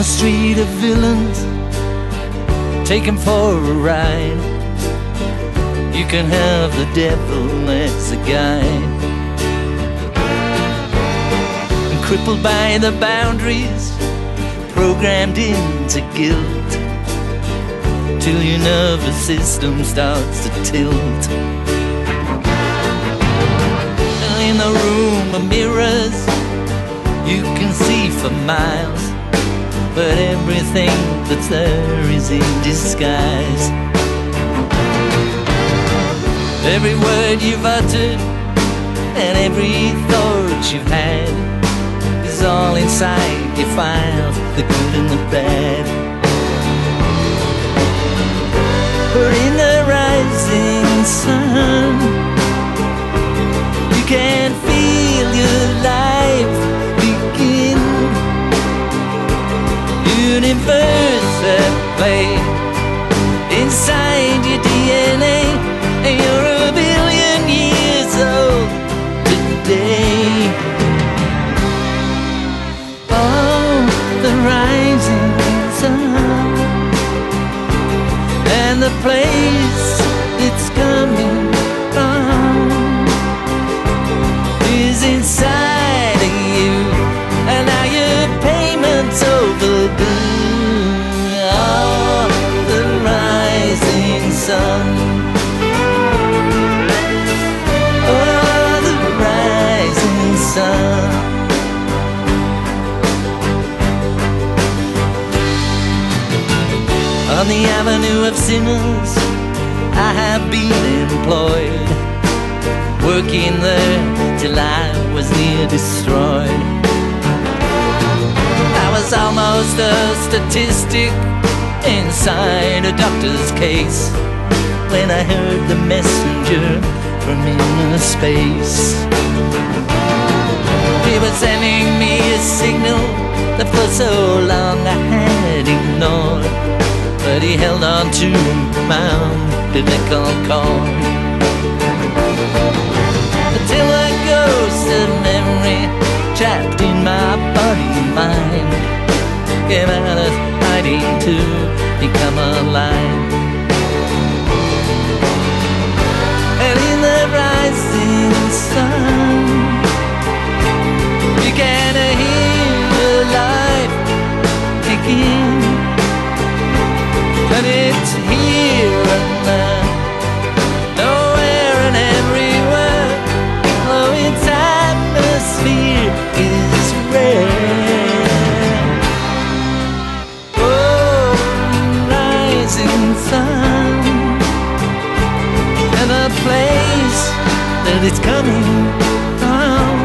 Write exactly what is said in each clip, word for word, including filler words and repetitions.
a street of villains, take 'em for a ride. You can have the devil as a guide. And crippled by the boundaries, programmed into guilt, till your nervous system starts to tilt. In a room of mirrors, you can see for miles, but everything that's there is in disguise. Every word you've uttered and every thought you've had is all inside your file, the good and the bad. But in the rising sun, you can feel your life begin. Universe at play inside your D N A, and you're a billion years old today. Oh, the rising sun, and the place it's coming from is inside of you, and now your payment's overdue. Oh, the rising sun. Oh, the rising sun. On the avenue of sinners, I have been employed, working there till I was near destroyed. I was almost a statistic inside a doctor's case when I heard the messenger from inner space. He was sending me a signal that for so long I had ignored, but he held on to my umbilical cord. Till a ghost of memory trapped in my body and mind came out of hiding to become alive. And in the rising sun, you can hear life begin, and it's here and now, nowhere and everywhere. Oh, its atmosphere is rare. Oh, rising sun, and the place that it's coming from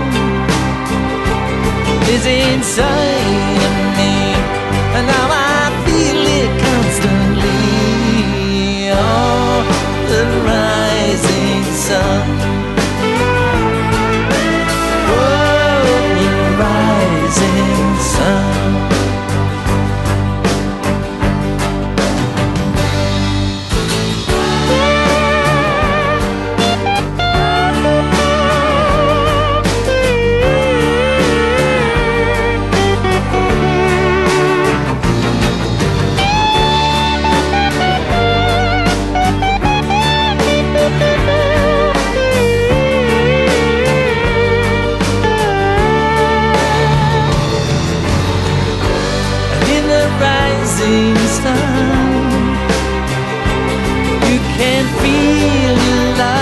is inside of me, and now I feel it constantly. Oh, the rising sun. Oh, the rising sun. Rising sun, you can feel your life